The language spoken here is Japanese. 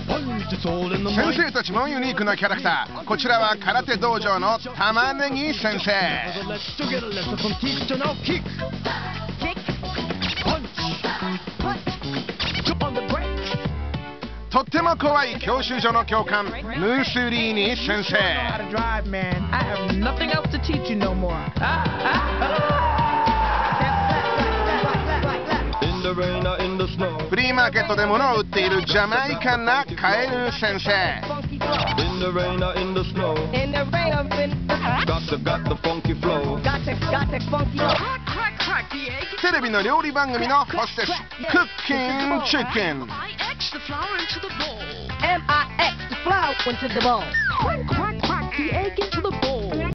先生たちもユニークなキャラクター。こちらは空手道場の玉ねぎ先生。とっても怖い教習所の教官ムースリーニ先生。フリーマーケットで物を売っているジャマイカンなカエル先生。テレビの料理番組のホステスクッキンチキン。MIX the flour into the bowl. Crack, crack, crack the egg into the bowl.